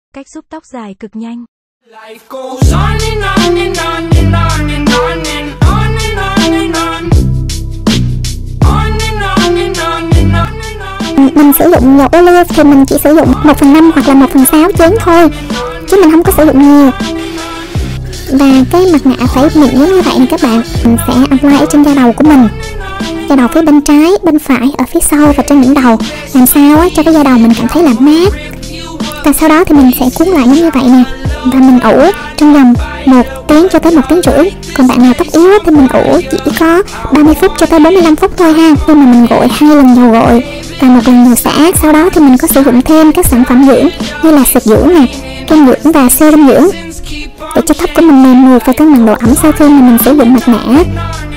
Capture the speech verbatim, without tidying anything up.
Cách giúp tóc dài cực nhanh. Mình sử dụng dầu olive thì mình chỉ sử dụng một phần năm hoặc là một phần sáu chén thôi, chứ mình không có sử dụng nhiều. Và cái mặt nạ phải mịn giống như vậy nè các bạn. Mình sẽ apply ở trên da đầu của mình, da đầu phía bên trái, bên phải, ở phía sau và trên đỉnh đầu, làm sao á cho cái da đầu mình cảm thấy là mát. Và sau đó thì mình sẽ cuốn lại giống như vậy nè, và mình ủ trong vòng một tiếng cho tới một tiếng rưỡi. Còn bạn nào tóc yếu thì mình ủ chỉ có ba mươi phút cho tới bốn mươi lăm phút thôi ha. Nhưng mà mình gội hai lần dầu gội và một lần dầu xả. Sau đó thì mình có sử dụng thêm các sản phẩm dưỡng như là xịt dưỡng nè, kem dưỡng và serum dưỡng để cho tóc của mình mềm mượt và cân bằng độ ẩm sau khi mà mình sử dụng mặt nạ.